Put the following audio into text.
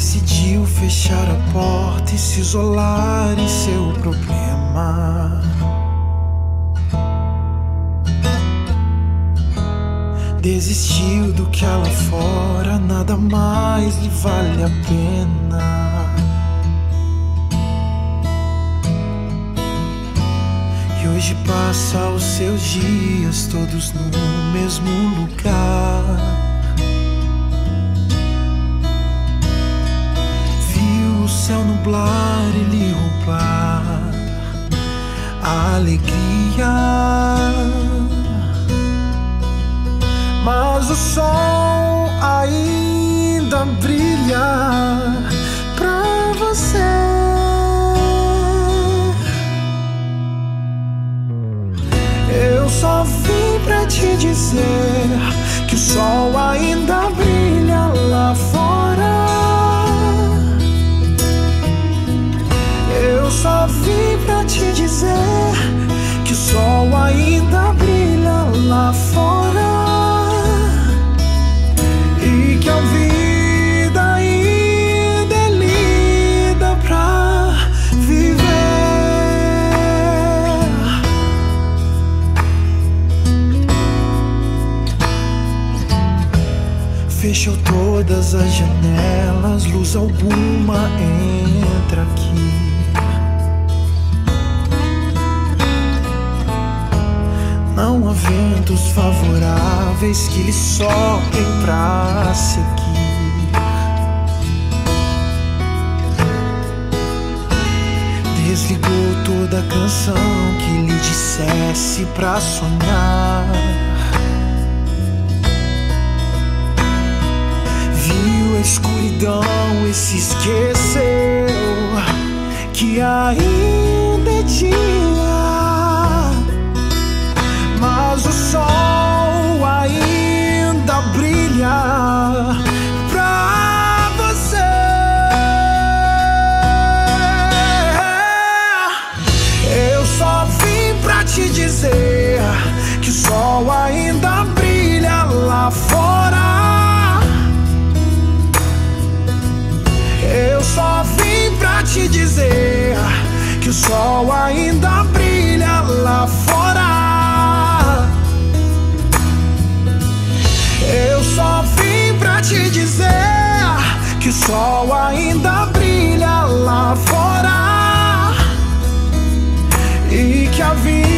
decidiu fechar a porta e se isolar em seu problema. Desistiu do que há lá fora, nada mais lhe vale a pena. E hoje passa os seus dias todos no mesmo lugar. Viu o céu nublar e lhe roubar a alegria. Mas o sol ainda brilha pra você. Eu só vim pra te dizer que o sol ainda brilha lá fora. Eu só vim pra te dizer que o sol ainda brilha lá fora. Que a vida ainda é linda pra viver. Fechou todas as janelas, luz alguma entra aqui. Não há ventos favoráveis que lhe soprem pra seguir. Desligou toda a canção que lhe dissesse pra sonhar. Viu a escuridão e se esqueceu que ainda é dia. Mas o sol ainda brilha pra você. Eu só vim pra te dizer que o sol ainda brilha lá fora. Eu só vim pra te dizer que o sol ainda brilha lá fora. Eu só vim pra te dizer que o sol ainda brilha lá fora. E que a vida